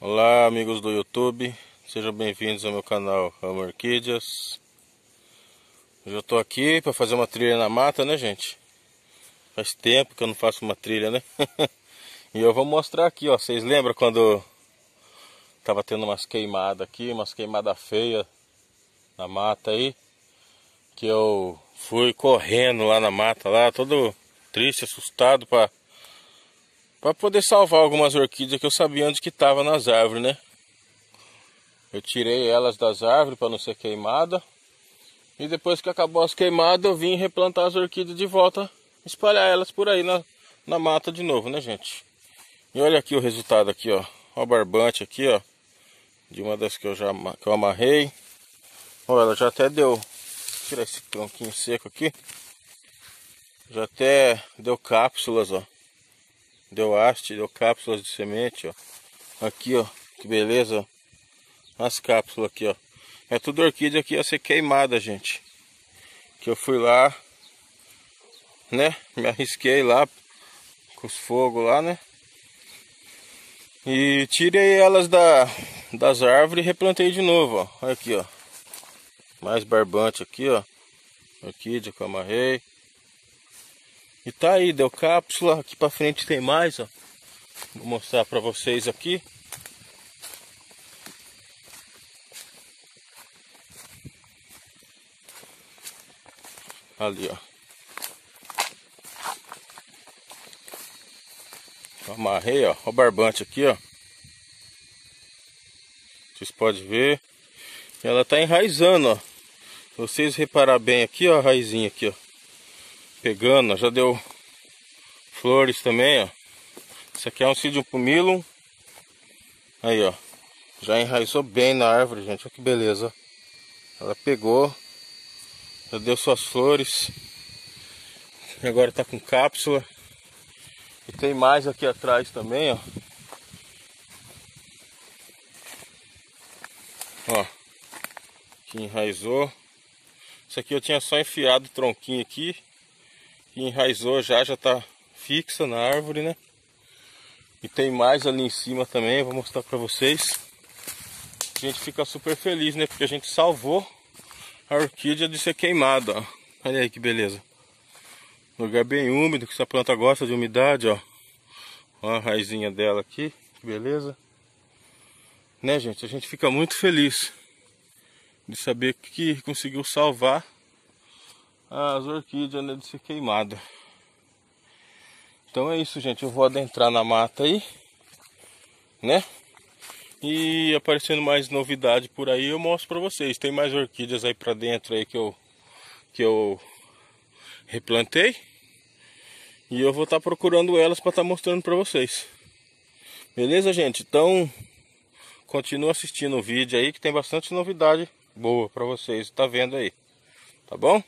Olá, amigos do YouTube, sejam bem-vindos ao meu canal Amo Orquídeas. Hoje eu tô aqui para fazer uma trilha na mata, né, gente? Faz tempo que eu não faço uma trilha, né? E eu vou mostrar aqui, ó. Vocês lembram quando tava tendo umas queimadas aqui, umas queimadas feias na mata aí? Que eu fui correndo lá na mata, lá, todo triste, assustado para poder salvar algumas orquídeas que eu sabia onde que tava nas árvores, né? Eu tirei elas das árvores para não ser queimada. E depois que acabou as queimadas, eu vim replantar as orquídeas de volta, espalhar elas por aí na mata de novo, né, gente? E olha aqui o resultado aqui, ó. Ó o barbante aqui, ó. De uma das que eu amarrei. Ó, ela já até deu. Vou tirar esse tronquinho seco aqui. Já até deu cápsulas, ó. Deu haste, deu cápsulas de semente, ó. Aqui, ó. Que beleza, ó. As cápsulas aqui, ó. É tudo orquídea que ia ser queimada, gente. Que eu fui lá, né? Me arrisquei lá com os fogos lá, né? E tirei elas das árvores e replantei de novo, ó. Olha aqui, ó. Mais barbante aqui, ó. Orquídea que eu amarrei. E tá aí, deu cápsula. Aqui pra frente tem mais, ó. Vou mostrar pra vocês aqui. Ali, ó. Eu amarrei, ó. Ó o barbante aqui, ó. Vocês podem ver. Ela tá enraizando, ó. Se vocês reparar bem aqui, ó, a raizinha aqui, ó. Pegando, ó. Já deu flores também, ó. Isso aqui é um Psydium pumilum. Aí, ó. Já enraizou bem na árvore, gente. Olha que beleza. Ela pegou. Já deu suas flores. E agora tá com cápsula. E tem mais aqui atrás também, ó. Ó. Que enraizou. Isso aqui eu tinha só enfiado o tronquinho aqui. E enraizou já tá fixa na árvore, né? E tem mais ali em cima também, vou mostrar pra vocês. A gente fica super feliz, né? Porque a gente salvou a orquídea de ser queimada, ó. Olha aí que beleza. Lugar bem úmido, que essa planta gosta de umidade, ó. Ó a raizinha dela aqui, que beleza. Né, gente? A gente fica muito feliz de saber que conseguiu salvar as orquídeas, né, de ser queimada. Então é isso, gente. Eu vou adentrar na mata aí, né? E aparecendo mais novidade por aí, eu mostro pra vocês. Tem mais orquídeas aí pra dentro aí que eu replantei. E eu vou estar procurando elas pra estar mostrando pra vocês. Beleza, gente? Então, continua assistindo o vídeo aí que tem bastante novidade boa pra vocês. Tá vendo aí? Tá bom?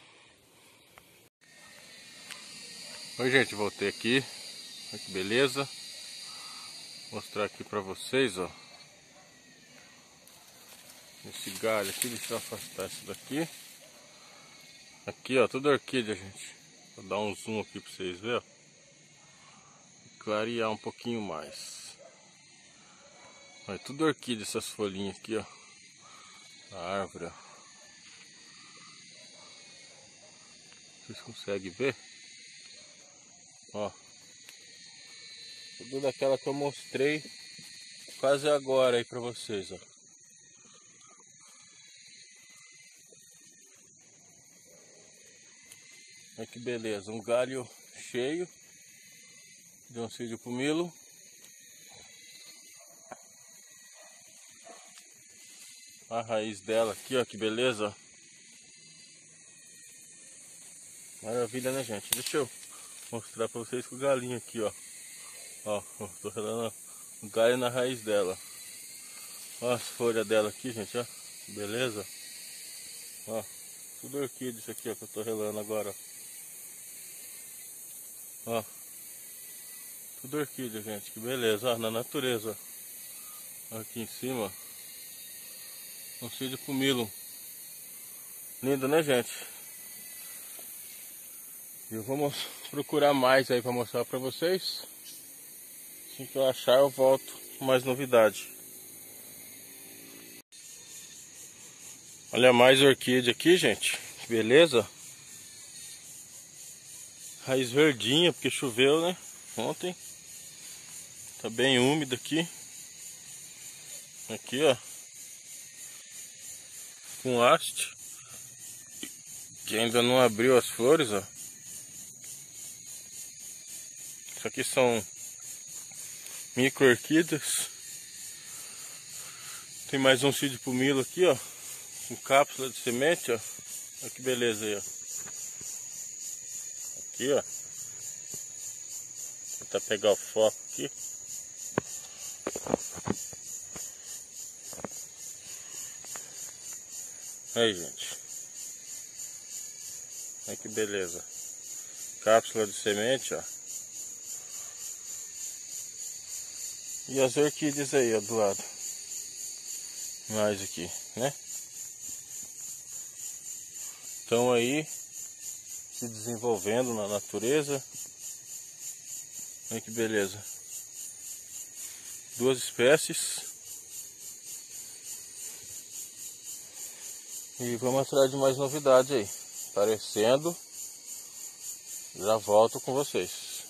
Oi, gente, voltei aqui. Olha que beleza. Vou mostrar aqui pra vocês, ó. Esse galho aqui, deixa eu afastar isso daqui. Aqui, ó, tudo orquídea, gente. Vou dar um zoom aqui pra vocês verem, ó. Clarear um pouquinho mais. Olha, tudo orquídea essas folhinhas aqui, ó. A árvore, ó. Vocês conseguem ver? Ó. Tudo daquela que eu mostrei quase agora aí pra vocês, ó. Olha que beleza, um galho cheio de um Psydium pumilum. A raiz dela aqui, ó, que beleza. Maravilha, né, gente? Deixa eu mostrar pra vocês com o galinho aqui, ó. Ó, tô relando o galho na raiz dela. Ó as folhas dela aqui, gente, ó. Beleza? Ó, tudo orquídea isso aqui, ó, que eu tô relando agora, ó. Ó, tudo orquídea, gente, que beleza, ó, na natureza. Ó, aqui em cima, um Psydium pumilum. Lindo, né, gente? Eu vou procurar mais aí pra mostrar pra vocês. Assim que eu achar, eu volto mais novidade. Olha mais orquídea aqui, gente. Beleza? Raiz verdinha, porque choveu, né? Ontem. Tá bem úmido aqui. Aqui, ó. Com haste. Que ainda não abriu as flores, ó. Isso aqui são micro orquídeas. Tem mais um seed pumilo aqui, ó. Com cápsula de semente, ó. Olha que beleza aí, ó. Aqui, ó. Vou tentar pegar o foco aqui. Aí, gente. Olha que beleza. Cápsula de semente, ó. E as orquídeas aí, ó, do lado. Mais aqui, né? Estão aí se desenvolvendo na natureza. Olha que beleza. Duas espécies. E vamos atrás de mais novidade aí. Aparecendo. Já volto com vocês.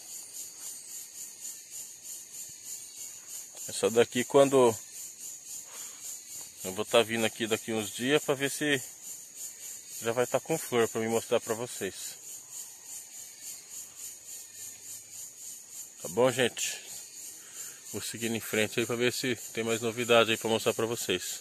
Essa daqui quando eu vou estar vindo aqui daqui uns dias para ver se já vai estar com flor para me mostrar para vocês. Tá bom, gente? Vou seguindo em frente aí para ver se tem mais novidade aí para mostrar para vocês.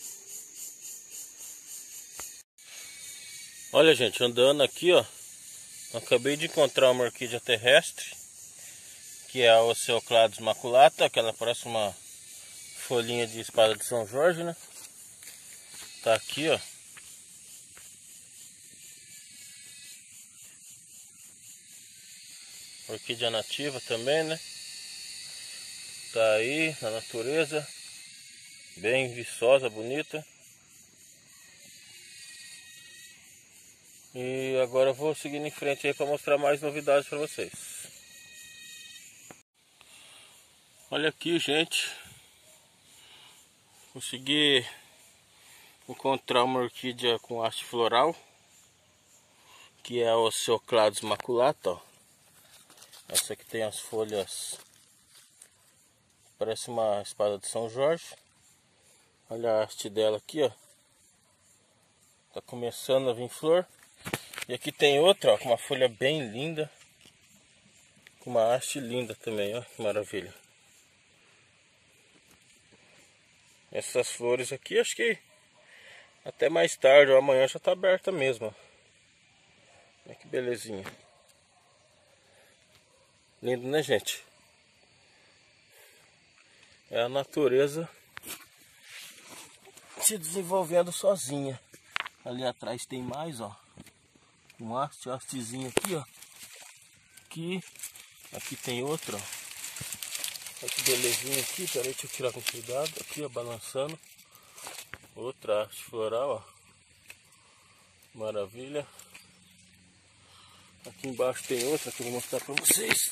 Olha, gente, andando aqui, ó, acabei de encontrar uma orquídea terrestre, que é a Oceocladus maculata, que ela parece uma folhinha de espada de São Jorge, né? Tá aqui, ó. Orquídea nativa também, né? Tá aí na natureza, bem viçosa, bonita. E agora eu vou seguindo em frente aí para mostrar mais novidades para vocês. Olha aqui, gente. Consegui encontrar uma orquídea com haste floral, que é a Oceocladus maculata, ó. Essa aqui tem as folhas, parece uma espada de São Jorge. Olha a haste dela aqui, ó. Tá começando a vir flor. E aqui tem outra, ó, com uma folha bem linda, com uma haste linda também, ó, que maravilha. Essas flores aqui, acho que até mais tarde ou amanhã já tá aberta mesmo, ó. Olha que belezinha. Lindo, né, gente? É a natureza se desenvolvendo sozinha. Ali atrás tem mais, ó. Um hastezinho aqui, ó. Aqui tem outra, ó. Olha que belezinha aqui. Peraí, deixa eu tirar com cuidado. Aqui, ó, balançando. Outra haste floral, ó. Maravilha. Aqui embaixo tem outra que eu vou mostrar pra vocês.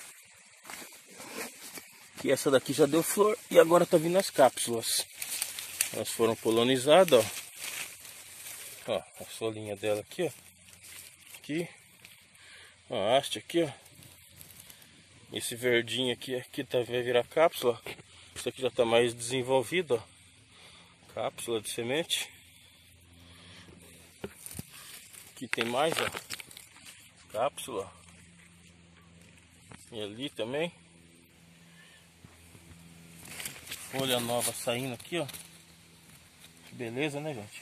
Que essa daqui já deu flor e agora tá vindo as cápsulas. Elas foram polinizadas, ó. Ó, a solinha dela aqui, ó. Aqui. Ó, a haste aqui, ó. Esse verdinho aqui vai virar cápsula. Isso aqui já tá mais desenvolvido, ó. Cápsula de semente. Aqui tem mais, ó. Cápsula. E ali também. Folha nova saindo aqui, ó. Que beleza, né, gente?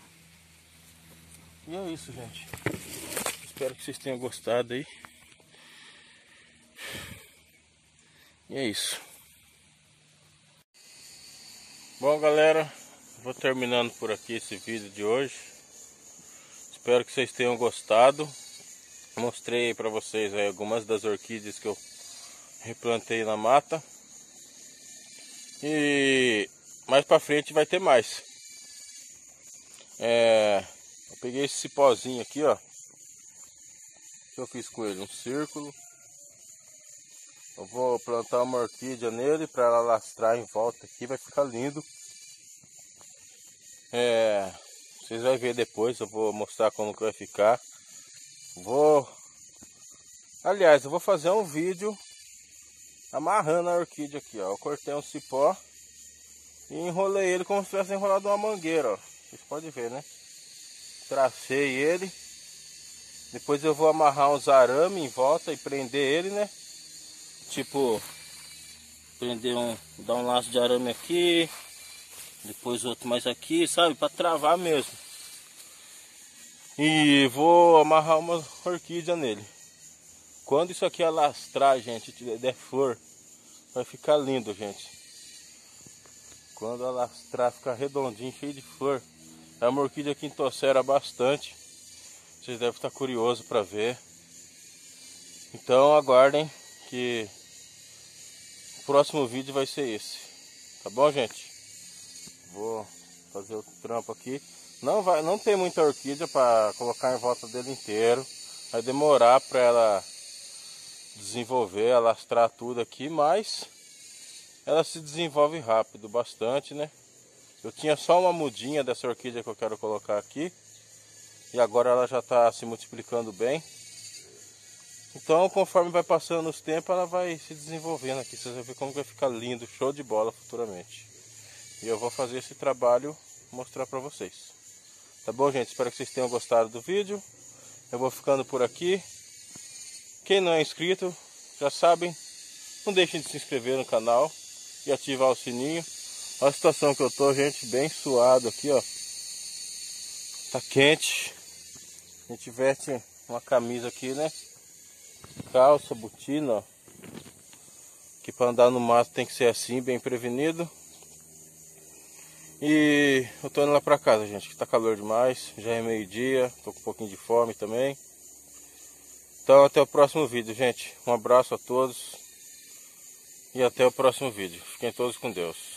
E é isso, gente. Espero que vocês tenham gostado aí. E é isso. Bom, galera, vou terminando por aqui esse vídeo de hoje. Espero que vocês tenham gostado. Mostrei para vocês aí algumas das orquídeas que eu replantei na mata. E mais para frente vai ter mais. Eu peguei esse cipózinho aqui, ó. Que eu fiz com ele um círculo. Eu vou plantar uma orquídea nele para ela lastrar em volta aqui, vai ficar lindo. Vocês vão ver depois, eu vou mostrar como que vai ficar. Aliás, eu vou fazer um vídeo amarrando a orquídea aqui, ó. Eu cortei um cipó e enrolei ele como se tivesse enrolado uma mangueira, ó. Vocês podem ver, né? Tracei ele. Depois eu vou amarrar uns arame em volta e prender ele, né? Tipo, dar um laço de arame aqui, depois outro mais aqui, sabe? Para travar mesmo. E vou amarrar uma orquídea nele. Quando isso aqui alastrar, gente, der flor, vai ficar lindo, gente. Quando alastrar, ficar redondinho, cheio de flor. É uma orquídea que entossera bastante. Vocês devem estar curiosos para ver. Então aguardem que o próximo vídeo vai ser esse. Tá bom, gente? Vou fazer o trampo aqui. Não tem muita orquídea para colocar em volta dele inteiro. Vai demorar para ela desenvolver, alastrar tudo aqui, mas ela se desenvolve rápido, bastante, né? Eu tinha só uma mudinha dessa orquídea que eu quero colocar aqui. E agora ela já está se multiplicando bem. Então, conforme vai passando os tempos, ela vai se desenvolvendo aqui. Vocês vão ver como vai ficar lindo, show de bola futuramente. E eu vou fazer esse trabalho, mostrar para vocês. Tá bom, gente? Espero que vocês tenham gostado do vídeo. Eu vou ficando por aqui. Quem não é inscrito, já sabem, não deixem de se inscrever no canal e ativar o sininho. Olha a situação que eu tô, gente, bem suado aqui, ó. Tá quente. A gente veste uma camisa aqui, né? Calça, botina, ó. Que para andar no mato tem que ser assim, bem prevenido. E eu tô indo lá pra casa, gente, que tá calor demais. Já é meio-dia, tô com um pouquinho de fome também. Então até o próximo vídeo, gente. Um abraço a todos. E até o próximo vídeo. Fiquem todos com Deus.